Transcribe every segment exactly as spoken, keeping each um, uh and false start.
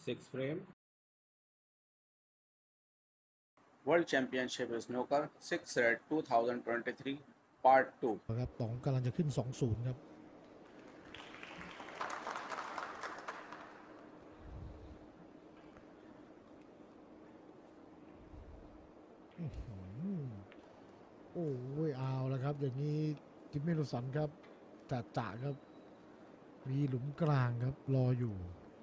Six frame. World Championship Snooker six Red twenty twenty-three Part 2 ครับต๋องกำลังจะขึ้น สองศูนย์ ครับโอ้ยเอาแล้วครับอย่างนี้จิมมี่โรสันครับจะจะครับมีหลุมกลางครับรออยู่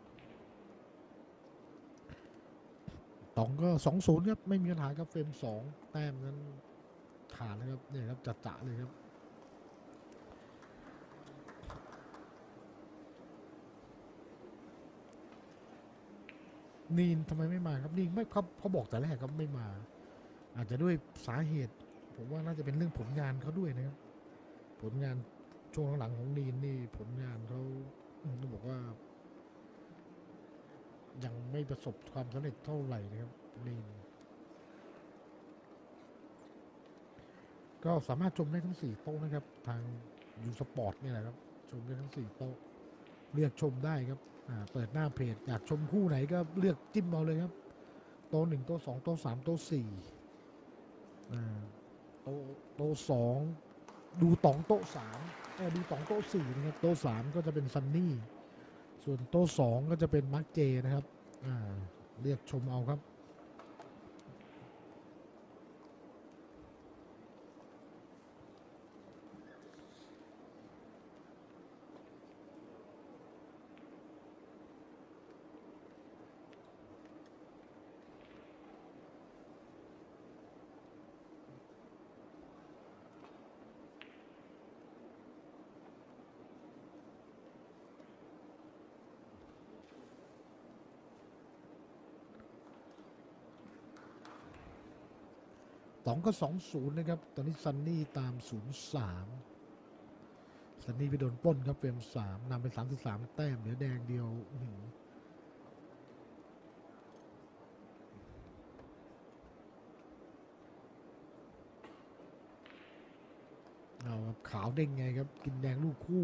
ต๋องก็ สองศูนย์ ครับไม่มีปัญหาครับเฟรมสองแต้มนั้นขาดแล้วครับเนี่ยครับจะจะเลยครับนีนทำไมไม่มาครับนีนไม่เขาเขาบอกแต่แรกครับไม่มาอาจจะด้วยสาเหตุผมว่าน่าจะเป็นเรื่องผลงานเขาด้วยนะครับผลงานช่วงหลังๆของนีนนี่ผลงานเขาต้องบอกว่ายังไม่ประสบความสำเร็จเท่าไหร่นะครับนีนก็สามารถชมได้ทั้งสี่โต๊ะนะครับทางยูสปอร์ตนี่แหละครับชมได้ทั้งสี่โต๊ะเลือกชมได้ครับเปิดหน้าเพจอยากชมคู่ไหนก็เลือกจิ้มเอาเลยครับโต๊ะหนึ่งโต๊ะสองโต๊ะสามโต๊ะสี่โต๊ะโต๊ะสองดูต๋องโต๊ะสามดูต๋องโต๊ะสี่นะครับโต๊ะสามก็จะเป็นซันนี่ส่วนโต๊ะสองก็จะเป็นมาร์คเจนะครับเลือกชมเอาครับต๋องก็ สองศูนย์ นะครับตอนนี้ซันนี่ตาม ศูนย์สาม ซันนี่ไปโดนปล้นครับเฟรมสามนำไปสามสิบสามแต้มเหลือแดงเดียวเอาครับขาวเด้งไงครับกินแดงลูกคู่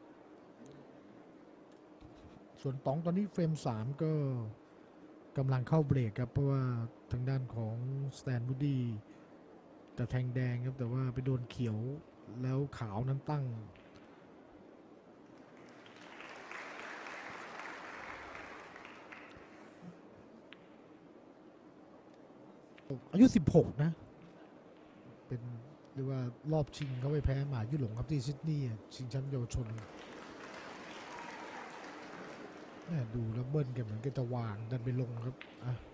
ส่วนต๋องตอนนี้เฟรมสามก็กำลังเข้าเบรกครับเพราะว่าทางด้านของสแตนบูดี้จะแทงแดงครับแต่ว่าไปโดนเขียวแล้วขาวนั้นตั้งอายุสิบหกนะเป็นเรียกว่ารอบชิงเขาไปแพ้หมายุ่หลงครับที่ซิดนีย์ชิงแชมป์เยาวชนดูแล้วเบิ้ลกันเหมือนกันจะวางดันไปลงครับอ่ะ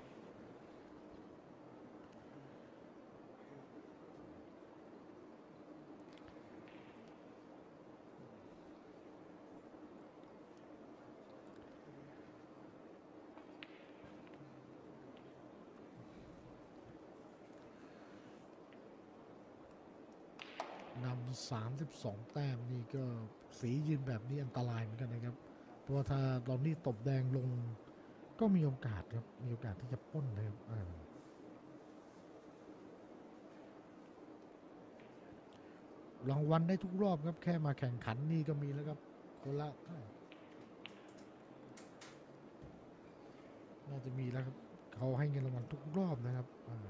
นำสามสิบสองแต้มนี่ก็สียืนแบบนี้อันตรายเหมือนกันนะครับเพราะว่าถ้าตอนนี้ตบแดงลงก็มีโอกาสครับมีโอกาสที่จะป้นนะครับรางวัลได้ทุกรอบครับแค่มาแข่งขันนี่ก็มีแล้วครับคนละน่าจะมีแล้วครับเขาให้เงินรางวัลทุกรอบนะครับ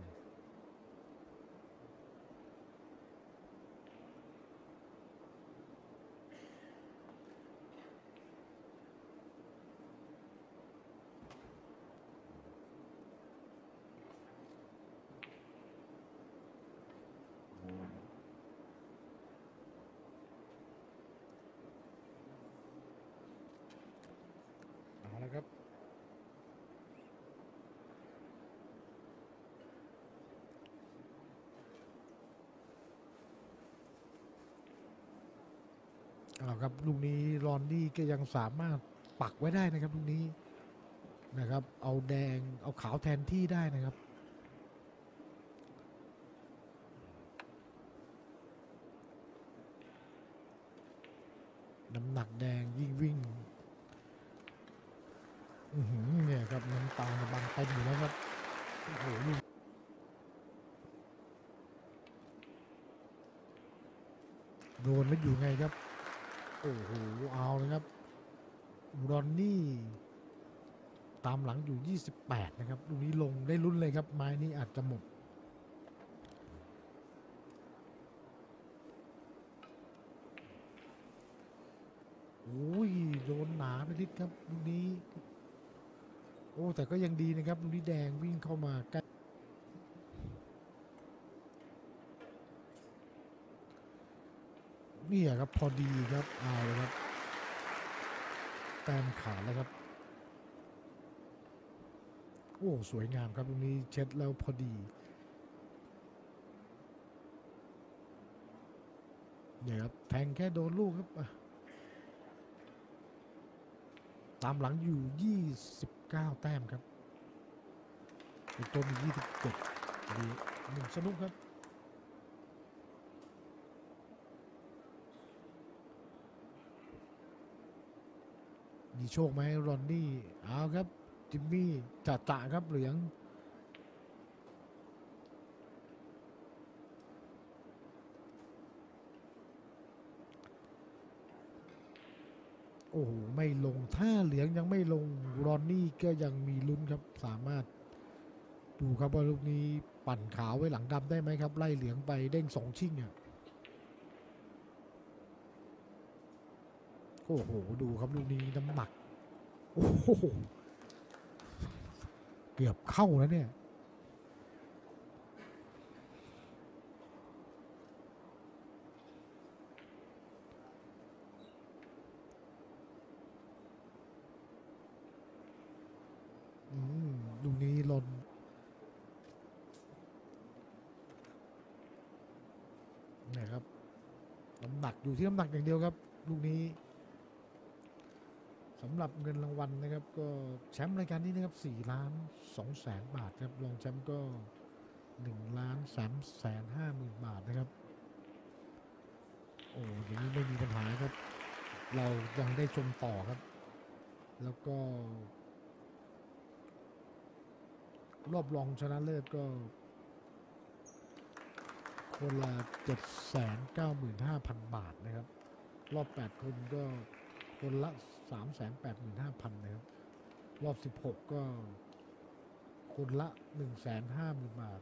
เอาละครับเอาครับลูกนี้รอนนี่ก็ยังสามารถปักไว้ได้นะครับลูกนี้นะครับเอาแดงเอาขาวแทนที่ได้นะครับน้ำหนักแดงยิ่งวิ่งเนี่ยครับน้ำตาบังเต็มอยู่แล้วครับโอ้โหโดนแล้วอยู่ไงครับโอ้โหเอาเลยครับรอนนี่ตามหลังอยู่ยี่สิบแปดนะครับลูกนี้ลงได้ลุ้นเลยครับไม้นี้อาจจะหมดโอ้ยโดนหนาไปนิดครับลูกนี้โอ้แต่ก็ยังดีนะครับลูกนี้แดงวิ่งเข้ามาใกล้นี่ครับพอดีครับเอาเลยครับแต้มขาดแล้วครับโอ้สวยงามครับลูกนี้เช็ดแล้วพอดีเนี่ยครับแทงแค่โดนลูกครับตามหลังอยู่ยี่สิบเก้าแต้มครับอีกตัวมียี่สิบเจ็ดดีหนึ่งสนุกครับมีโชคไหมรอนนี่เอาครับจิมมี่จ่าจ่าครับเหลืองโอ้โหไม่ลงถ้าเหลืองยังไม่ลงรอนนี่ก็ยังมีลุ้นครับสามารถดูครับว่าลูกนี้ปั่นขาวไว้หลังดำได้ไหมครับไล่เหลืองไปเด้งสองชิ่งอ่ะโอ้โหดูครับลูกนี้น้ำหนักโอ้โหเกือบเข้าแล้วเนี่ยอืมลูกนี้หล่นนะครับน้ำหนักอยู่ที่น้ำหนักอย่างเดียวครับลูกนี้สำหรับเงินรางวัลนะครับก็แชมป์รายการนี้นะครับสี่ล้านสองแสนบาทครับรองแชมป์ก็หนึ่งล้านสามแสนห้าหมื่นบาทนะครับโอ้อย่างนี้ไม่มีปัญหาครับเรายังได้ชมต่อครับแล้วก็รอบรองชนะเลิศก็คนละเจ็ดแสนเก้าหมื่นห้าพันบาทนะครับรอบแปดคนก็คนละสามแสนแปดหมื่นห้าพันนะครับรอบสิบหกก็คนละหนึ่งแสนห้าหมื่นบาท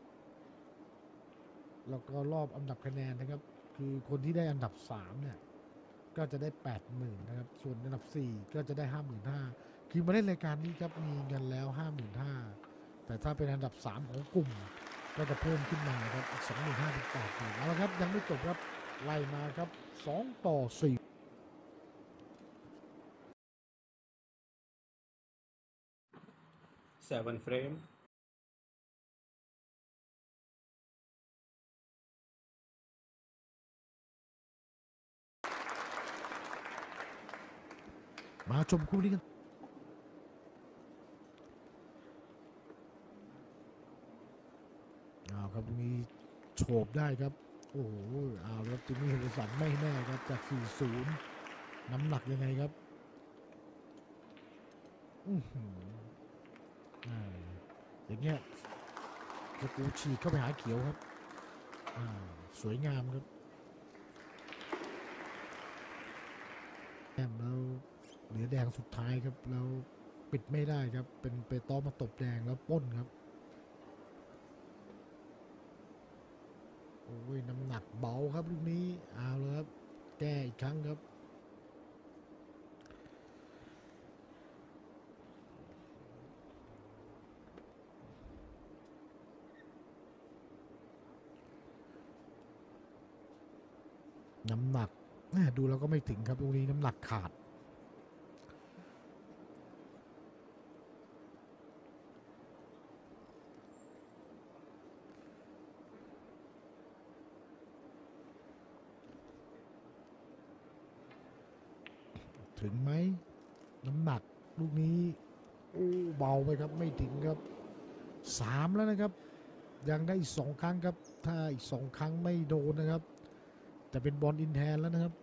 แล้วก็รอบอันดับคะแนนนะครับคือคนที่ได้อันดับสามเนี่ยก็จะได้แปดหมื่นนะครับส่วนอันดับสี่ก็จะได้ห้าหมื่นห้าคือมาเล่นรายการนี้ครับมีเงินแล้วห้าหมื่นห้าแต่ถ้าเป็นอันดับสามของกลุ่มก็จะเพิ่มขึ้นมาครับอีกสองหมื่นห้าเป็นแปดหมื่นเอาละครับยังไม่จบครับไล่มาครับสองต่อสี่ seven frame มาชมคู่นี้กันเอาครับตรงนี้โฉบได้ครับโอ้โหเอาแล้วจิมมี่เฮนเดอร์สันไม่แน่ครับจากสี่ศูนย์น้ำหนักยังไงครับอือหืออ่าอย่างเงี้ยตะกูฉีกเข้าไปหาเขียวครับอ่าสวยงามครับแอมแล้วเหลือแดงสุดท้ายครับแล้วปิดไม่ได้ครับเป็นไปต้อมาตบแดงแล้วป้นครับโอ้ยน้ำหนักเบาครับลูกนี้เอาเลยครับแก้อีกครั้งครับน้ำหนักดูแล้วก็ไม่ถึงครับลูกนี้น้ำหนักขาดถึงไหมน้ำหนักลูกนี้โอ้เบาไปครับไม่ถึงครับสามแล้วนะครับยังได้อีกสองครั้งครับถ้าอีกสองครั้งไม่โดนนะครับจะเป็นบอลอินแฮนแล้วนะครับ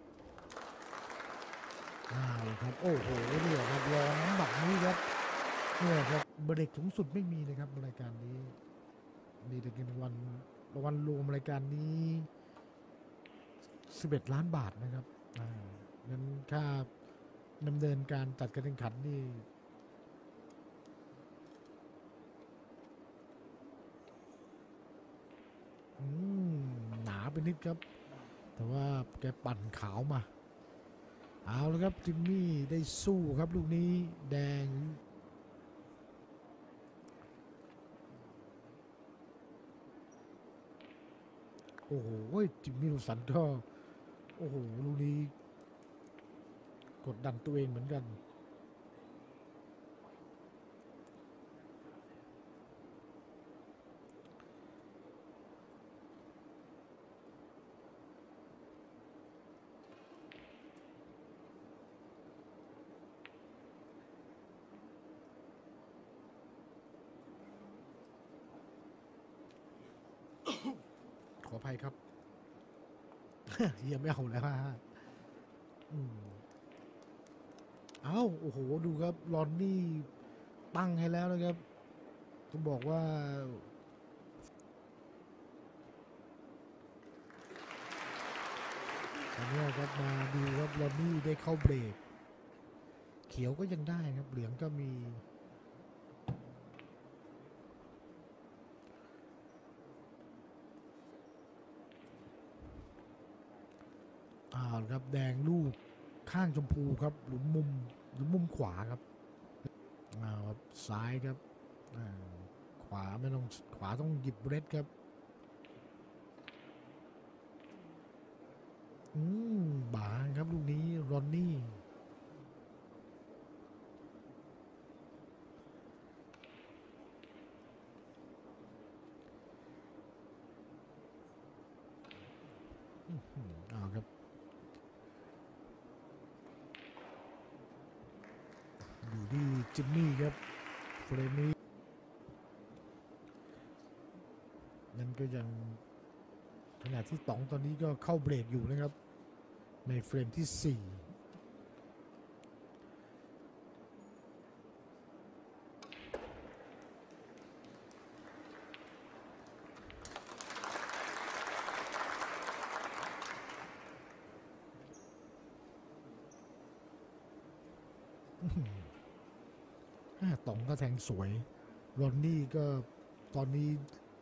อ้าวครับโอ้โหเนี่ยครับรอน้ำหนักนี้ครับเนี่ยครับเบรกสูงสุดไม่มีนะครับรายการนี้มีแต่เงินรางวัลรางวัลรวมรายการนี้สิบเอ็ดล้านบาทนะครับอ่าเงินค่าดำเนินการจัดการแข่งขันนี่อืมหนาไปนิดครับแต่ว่าแกปั่นขาวมาเอาแล้วครับจิมมี่ได้สู้ครับลูกนี้แดงโอ้โหจิมมี่ลูสันก็โอ้โหลูกนี้กดดันตัวเองเหมือนกันขออภัยครับ เฮียไม่เอาแล้วฮะอืมเอ้าโอ้โหดูครับลอนนี่ตั้งให้แล้วนะครับต้องบอกว่าอันนี้ครับมาดูครับลอนนี่ได้เข้าเบรกเขียวก็ยังได้ครับเหลืองก็มีอ่าครับแดงลูกข้างชมพูครับหลุมมุมหลุมมุมขวาครับอ่าครับซ้ายครับอ่าขวาไม่ต้องขวาต้องหยิบเรดครับอืมบางครับลูกนี้รอนนี่อ่าครับอยู่ที่จิมมี่ครับเฟรมนี้นั่นก็ยังขณะที่ต๋องตอนนี้ก็เข้าเบรกอยู่นะครับในเฟรมที่สี่อ่าต๋องก็แทงสวยรอนนี่ก็ตอนนี้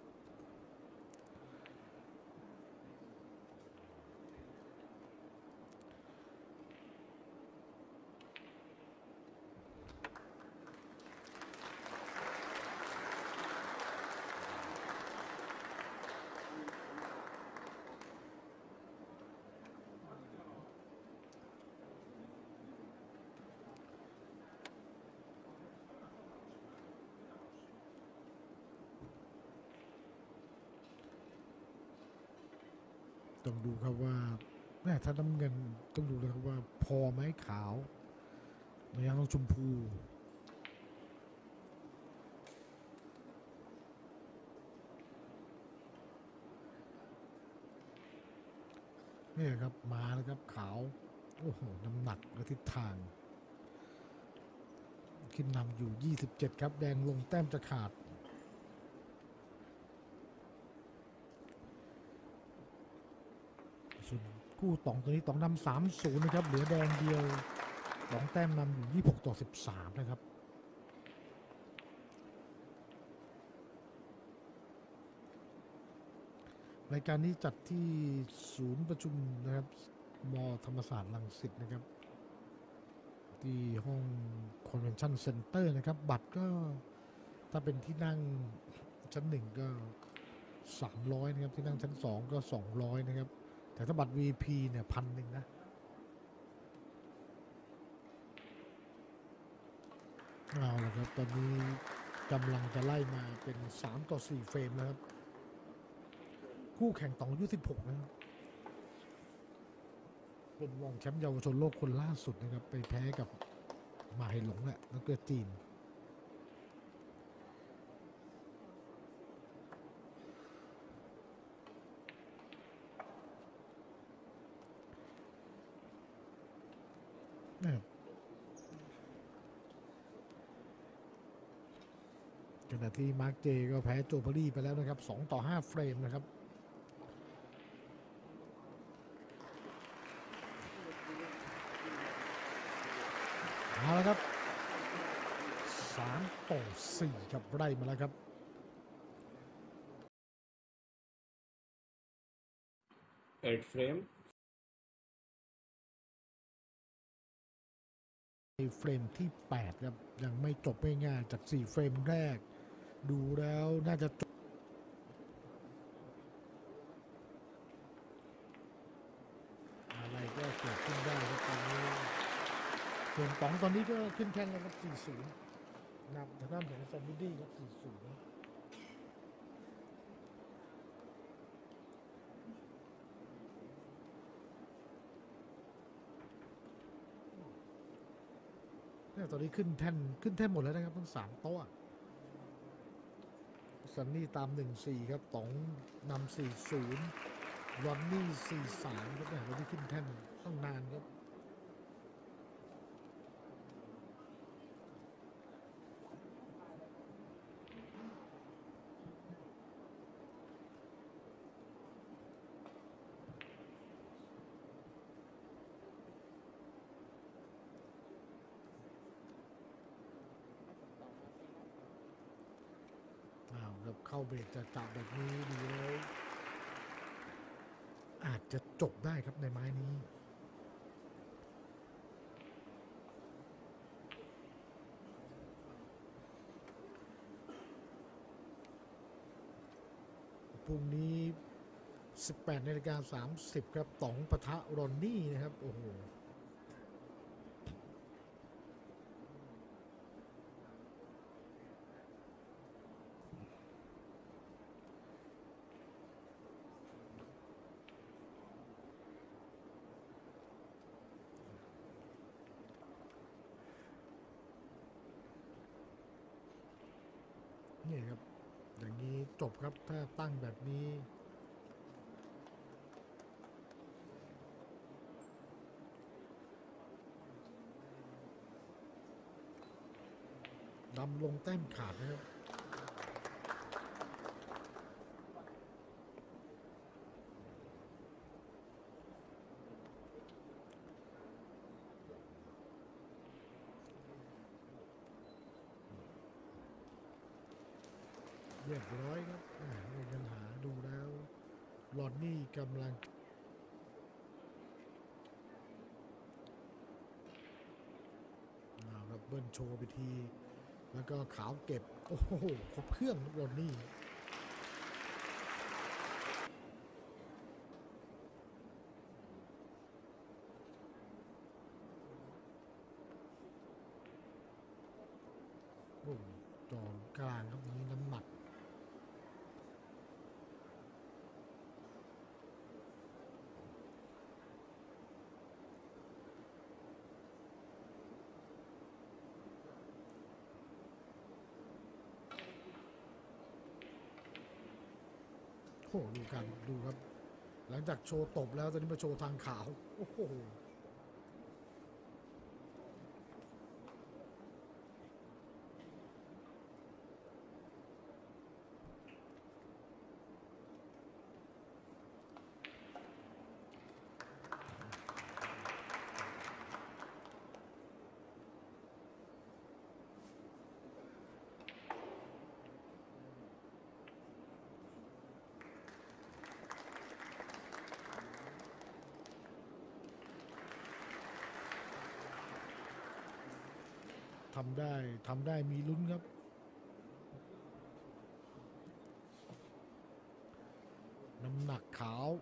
ต้องดูครับว่าแม่ถ้าน้ำเงินต้องดูเลยครับว่าพอไหมขาวไม่ยังต้องชมพูเนี่ยครับมาแล้วครับขาวโอ้โหน้ำหนักและทิศทางขึ้นนำอยู่ยี่สิบเจ็ดครับแดงลงแต้มจะขาดส่วนคู่ต๋องตัวนี้ต๋องนำสามศูนย์นะครับเหลือแดงเดียวต๋องแต้มนำอยู่ยี่สิบหกต่อสิบสามนะครับรายการนี้จัดที่ศูนย์ประชุมนะครับมธรรมศาสตร์รังสิตนะครับที่ห้องคอนเวนชั่นเซ็นเตอร์นะครับบัตรก็ถ้าเป็นที่นั่งชั้นหนึ่งก็สามร้อยนะครับที่นั่งชั้นสองก็สองร้อยนะครับแต่ถ้าบัตร วี ไอ พี เนี่ยพันหนึ่งนะเอาละครับตอนนี้กำลังจะไล่มาเป็นสามต่อสี่เฟรมแล้วครับคู่แข่งต๋องอายุสิบหกนะครับเป็นรองแชมป์เยาวชนโลกคนล่าสุดนะครับไปแพ้กับมาไฮหลงแหละแล้วก็จีนขณะที่มาร์คเจก็แพ้โจพารีไปแล้วนะครับสองต่อห้าเฟรมนะครับเอาละครับสามต่อสี่ครับไล่มาแล้วครับ eight frame เฟรมที่แปดครับยังไม่จบง่ายๆจากสี่เฟรมแรกดูแล้วน่าจะจบอะไรก็เกิดขึ้นได้ครับตอนนี้ส่วนป๋องตอนนี้ก็ขึ้นแท่นแล้วครับสี่ศูนย์นำทางด้านของซันบูดี้ครับสี่ศูนย์ตอนนี้ขึ้นแท่นขึ้นแท่นหมดแล้วนะครับทั้งสามโต๊ะซันนี่ตาม หนึ่งสี่ ครับต๋องนำ สี่ศูนย์ รอนนี่ สี่สาม ครับเนี่ยตอนนี้ขึ้นแท่นต้องนานครับครับเข้าเบรกจะจับแบบนี้ดูแล้วอาจจะจบได้ครับในไม้นี้พรุ่งนี้ สิบแปดนาฬิกาสามสิบ ครับต๋องปะทะรอนนี่นะครับโอ้โหนี่ครับอย่างนี้จบครับถ้าตั้งแบบนี้ดำลงแต้มขาดนะครับเรียบร้อยครับไม่มีปัญหาดูแล้วรอนนี่กำลังครับเบิ้ลโชว์ไปทีแล้วก็ขาวเก็บโอ้โหครบเครื่องรอนนี่โอ้จอนกลางครับนี้น้ำหนักโอ้ดูกันดูครับหลังจากโชว์ตบแล้วตอนนี้มาโชว์ทางขาวโอ้โหทำได้ทำได้มีลุ้นครับน้ำหนักขาว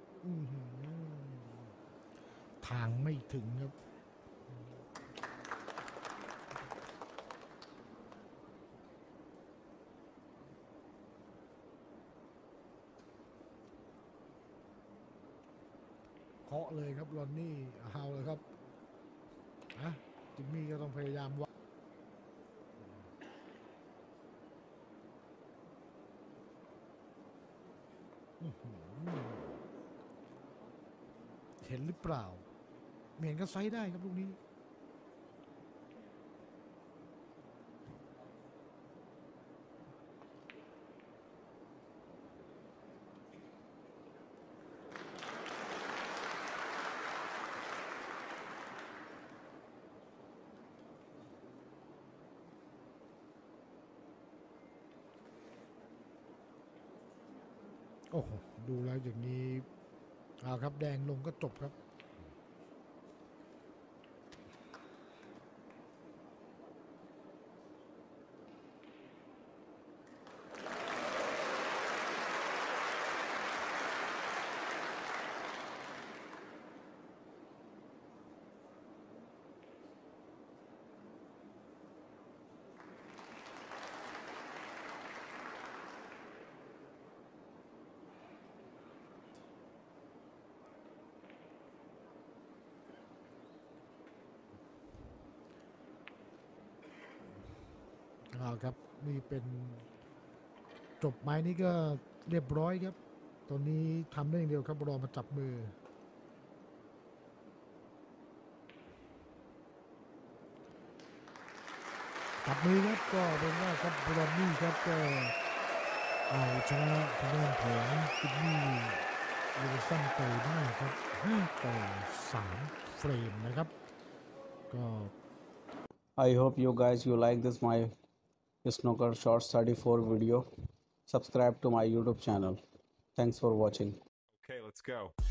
ทางไม่ถึงครับเคาะเลยครับรอนนี่เอาเลยครับอ่ะจิมมี่ก็ต้องพยายามวัดเห็นหรือเปล่าเหมียนก็ไซด์ได้ครับลูกนี้อ้โหดูแล้วอย่างนี้เอาครับแดงลงก็จบครับเอาครับนี่เป็นจบไม้นี้ก็เรียบร้อยครับตอนนี้ทำได้อย่างเดียวครับรอมาจับมือจับมือครับก็เป็นว่าครับบรอนนี่ครับก็เอาชนะทางด้านของซิดนีย์วิลสันไปได้ครับห้าต่อสามเฟรมนะครับก็ I hope you guys you like this my snooker shorts thirty-four video. Subscribe to my YouTube channel. Thanks for watching. Okay, let's go.